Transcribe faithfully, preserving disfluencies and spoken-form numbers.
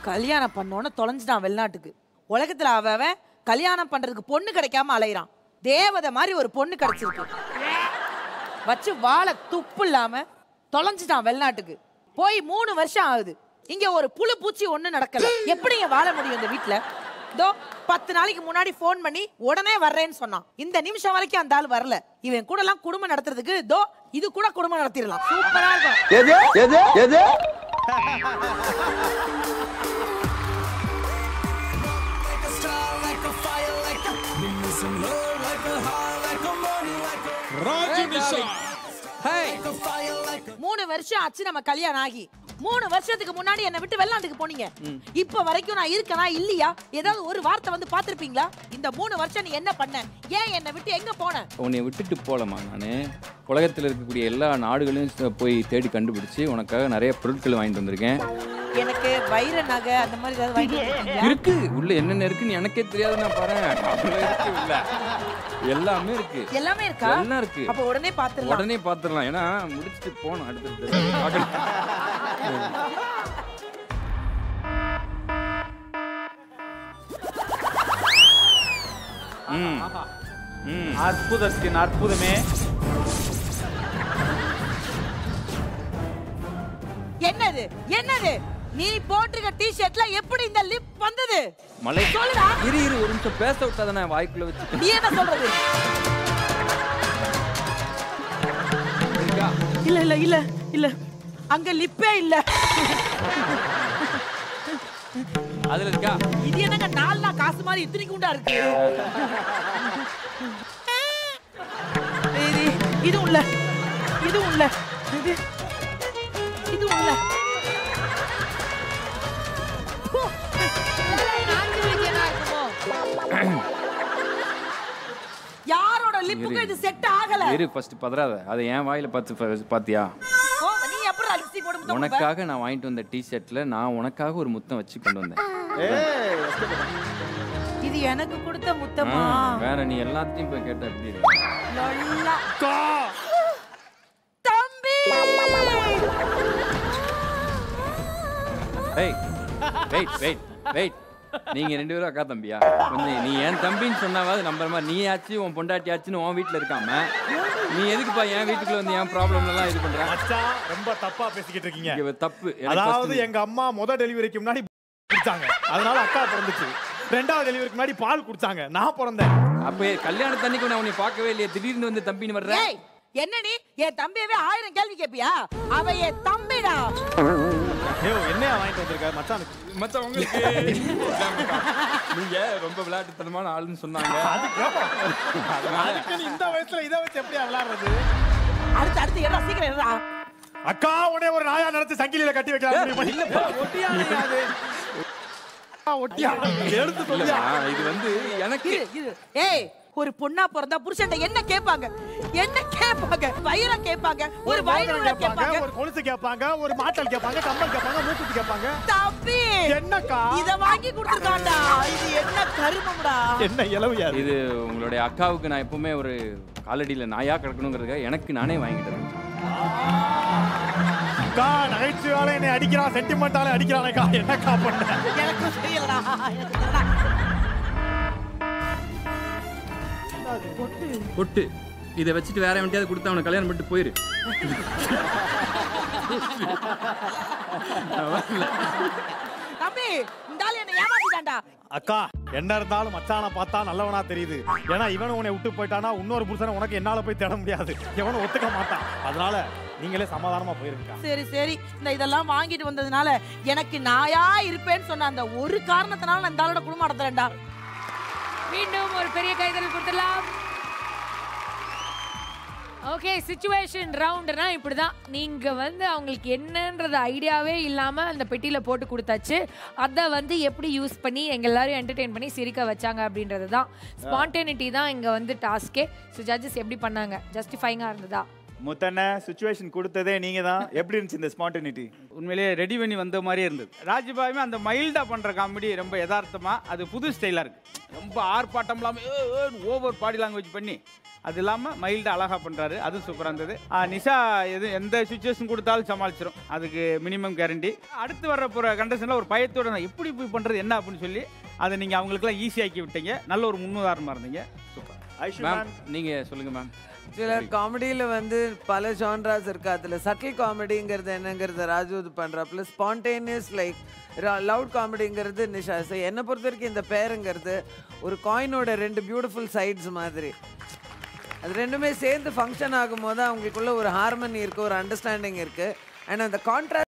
கல்யாணம் பண்ணோன்னு தொலைஞ்சிட்டான் வெளிநாட்டுக்கு. உலகத்துல அவன் கல்யாணம் பண்றதுக்கு பொண்ணு கிடைக்காம அலையிறான். தேவதை மாதிரி ஒரு பொண்ணு கிடைச்சிருக்கு. வச்சு வாழை துப்பு இல்லாம தொலைஞ்சிட்டான் வெளிநாட்டுக்கு. போய் மூணு வருஷம் ஆகுது. இங்க ஒரு புழு பூச்சி ஒண்ணு நடக்கல. எப்படிங்க வாழ முடியும் இந்த வீட்டுல? இதோ பத்து நாளைக்கு முன்னாடி போன் பண்ணி உடனே வர்றேன்னு சொன்னான். இந்த நிமிஷம் வரைக்கும் அந்த ஆள் வரல. இவன் கூட எல்லாம் குடும்பம் நடத்துறதுக்கு இதோ இது கூட குடும்பம் நடத்திடலாம். சூப்பரா இருக்கும். மூணு வருஷம் ஆச்சு நம்ம கல்யாணம் ஆகி. மூணு வருஷத்துக்கு முன்னாடி என்ன விட்டு வெளிநாட்டுக்கு போனீங்க. இப்ப வரைக்கும் நான் இருக்கனா இல்லையா? ஏதாவது ஒரு வார்த்தை வந்து பாத்திருப்பீங்களா? இந்த மூணு வருஷம் நீ என்ன பண்ண? ஏன் என்ன விட்டு எங்க போன? உன்னை விட்டுட்டு போலமா நானு உலகத்தில் இருக்கக்கூடிய எல்லா நாடுகளையும் போய் தேடி கண்டுபிடிச்சு உனக்காக நிறைய பொருட்கள் வாங்கிட்டு வந்திருக்கேன். எனக்கு வைர நகை அந்த மாதிரி ஏதாவது வாங்கிட்டு இருக்கு. உள்ள என்னென்ன இருக்குன்னு எனக்கே தெரியாது. நான் பாரு இருக்கு உள்ள எல்லாமே இருக்கு. எல்லாமே இருக்கா? எல்லாம் இருக்கு. அப்ப உடனே பாத்துறலாம். உடனே பாத்துறலாம். ஏன்னா முடிச்சிட்டு போணும் அடுத்து. அற்புதத்தின் அற்புதமே. என்னது என்னது நீ போட்டுக்க டி-ஷர்ட்ல எப்படி இந்த லிப் வந்தது? மலை சொல்லுடா. இரு இரு ஒரு நிமிஷம் பேச விட்டாத நான் வாய்க்குள்ள வச்சு. நீ என்ன சொல்றது? இல்ல இல்ல இல்ல இல்ல அங்க லிப்பே இல்ல. அதுல இருக்கா? இது என்னங்க நாலு நாள் காசு மாதிரி இத்தனை குண்டா இருக்கு. இது இது உள்ள இது உள்ள இது இது உள்ள யாரோட லிப்புக்கு இது செட் ஆகல. இரு ஃபர்ஸ்ட் பதறாத. அது ஏன் வாயில பார்த்து பாத்தியா? நீ எப்படி லிப்ஸ்டிக் போட்டு முத்தம்? உனக்காக நான் வாங்கிட்டு வந்த டி-ஷர்ட்ல நான் உனக்காக ஒரு முத்தம் வச்சு கொண்டு வந்தேன். இது எனக்கு கொடுத்த முத்தமா? வேற நீ எல்லாத்தையும் போய் கேட்ட எப்படி இருக்கு? தம்பி ஏய் வெயிட் வெயிட் வெயிட். நீங்க ரெண்டு பேரும் அக்கா தம்பியா? கொஞ்சம் நீ என் தம்பின்னு சொன்னாவது நம்புற மாதிரி. நீ ஆச்சு உன் பொண்டாட்டி ஆச்சுன்னு உன் வீட்டுல இருக்காம நீ எதுக்குப்பா என் வீட்டுக்குள்ள வந்து என் ப்ராப்ளம் எல்லாம் இது பண்ற? மச்சான் ரொம்ப தப்பா பேசிக்கிட்டு இருக்கீங்க. தப்பு. அதாவது எங்க அம்மா முத டெலிவரிக்கு முன்னாடி குடிச்சாங்க, அதனால அக்கா பிறந்துச்சு. ரெண்டாவது டெலிவரிக்கு முன்னாடி பால் குடிச்சாங்க, நான் பிறந்தேன். அப்ப கல்யாண தண்ணிக்கு நான் உன்னை பார்க்கவே இல்லையே, திடீர்னு வந்து தம்பின்னு வர்ற. என்ன நீ என் தம்பியவே ஆயிரம் கேள்வி கேப்பியா? அவ என் தம்பிடா. ஏய் என்னையா வாங்கிட்டு வந்திருக்க மச்சானுக்கு? மச்சான் உங்களுக்கு நீங்க ரொம்ப விளையாட்டுத்தனமான ஆளுன்னு சொன்னாங்க. அதுக்கு நீ இந்த வயசுல இத வச்சு எப்படி விளையாடுறது? அடுத்து அடுத்து என்ன சீக்கிரம் என்னடா? அக்கா உடனே ஒரு நாயா நடந்து சங்கிலியில கட்டி வைக்கலாம். இல்ல ஒட்டியா அது ஒட்டியா எடுத்து சொல்லியா? இது வந்து எனக்கு ஏய் ஒரு பொண்ணா பிறந்தா புருஷன்ட்ட என்ன கேட்பாங்க? என்ன கேட்பாங்க? வயிறம் கேட்பாங்க, ஒரு வயிறு கேட்பாங்க, ஒரு கொலுசு கேட்பாங்க, ஒரு மாட்டல் கேட்பாங்க, கம்பல் கேட்பாங்க, மூக்குத்தி கேட்பாங்க. தம்பி என்னக்கா இத வாங்கி கொடுத்துட்டான்டா. இது என்ன கருமம்டா? என்ன இலவியா? இது உங்களுடைய அக்காவுக்கு நான் எப்பவுமே ஒரு காலடியில நாயா கிடக்கணுங்கிறதுக்காக எனக்கு நானே வாங்கிட்டேன். அக்கா நகைச்சுவால என்னை அடிக்கிறான், சென்டிமெண்டால அடிக்கிறானேக்கா. என்னக்கா பண்ண? எனக்கு தெரியலடா. பொட்டு இதை வச்சுட்டு வேற எவன்டையாவது கொடுத்து அவனை கல்யாணம் பண்ணிட்டு போயிரு. தம்பி இந்த ஆளு என்ன ஏமாத்திட்டான்டா. அக்கா என்ன இருந்தாலும் மச்சான பார்த்தா நல்லவனா தெரியுது. ஏன்னா இவன் உன்னை விட்டு போயிட்டானா இன்னொரு புருஷனை உனக்கு என்னால போய் தேட முடியாது. எவனும் ஒத்துக்க மாட்டான். அதனால நீங்களே சமாதானமா போயிருக்கா. சரி சரி இந்த இதெல்லாம் வாங்கிட்டு வந்ததுனால எனக்கு நாயா இருப்பேன்னு சொன்ன அந்த ஒரு காரணத்தினால நான் இந்த ஆளோட குடும்பம் நடத்துறேன்டா. மீண்டும் ஒரு பெரிய கைதல் கொடுத்துடலாம். ஓகே சிச்சுவேஷன் ரவுண்டுனா இப்படி தான். நீங்கள் வந்து அவங்களுக்கு என்னன்றது ஐடியாவே இல்லாமல் அந்த பெட்டியில் போட்டு கொடுத்தாச்சு. அதை வந்து எப்படி யூஸ் பண்ணி எங்கள் எல்லாரும் என்டர்டெயின் பண்ணி சிரிக்க வச்சாங்க அப்படின்றது தான். ஸ்பான்டேனிட்டி தான் இங்கே வந்து டாஸ்கே. ஸோ ஜட்ஜஸ் எப்படி பண்ணாங்க? ஜஸ்டிஃபைங்காக இருந்ததா? முத்தண்ண சுச்சுவேஷன் கொடுத்ததே நீங்க தான். எப்படி இருந்துச்சு இந்த ஸ்பான்டனிட்டி? உண்மையிலேயே ரெடி பண்ணி வந்த மாதிரியே இருந்தது. ராஜபாயுமே அந்த மைல்டாக பண்ணுற காமெடி ரொம்ப யதார்த்தமாக, அது புது ஸ்டைலாக இருக்குது. ரொம்ப ஆர்ப்பாட்டம் இல்லாமல் ஓவர் பாடி லாங்குவேஜ் பண்ணி அது இல்லாமல் மைல்டாக அழகாக பண்ணுறாரு. அதுவும் சூப்பராக இருந்தது. நிஷா எது எந்த சுச்சுவேஷன் கொடுத்தாலும் சமாளிச்சிடும், அதுக்கு மினிமம் கேரண்டி. அடுத்து வர போகிற கண்டஸ்டன்ல ஒரு பயத்தோட நான் எப்படி போய் பண்ணுறது என்ன அப்படின்னு சொல்லி அதை நீங்கள் அவங்களுக்குலாம் ஈஸியாக்கி விட்டீங்க. நல்ல ஒரு முன்னுதாரணமாக இருந்தீங்க. சூப்பர். மேம் நீங்கள் சொல்லுங்கள் மேம். சில காமெடியில் வந்து பல ஜான்ராஸ் இருக்குது. அதில் சட்டில் காமெடிங்கிறது என்னங்கிறது ராஜு இது பண்ணுறாப்புல, ஸ்பான்டேனியஸ் லைக் லவுட் காமெடிங்கிறது நிஷா. ஸோ என்னை பொறுத்த வரைக்கும் இந்த பேருங்கிறது ஒரு காயினோட ரெண்டு பியூட்டிஃபுல் சைட்ஸ் மாதிரி. அது ரெண்டுமே சேர்ந்து ஃபங்க்ஷன் ஆகும்போது அவங்களுக்குள்ள ஒரு ஹார்மனி இருக்குது, ஒரு அண்டர்ஸ்டாண்டிங் இருக்குது. அண்ட் அந்த கான்ட்ராஸ்ட்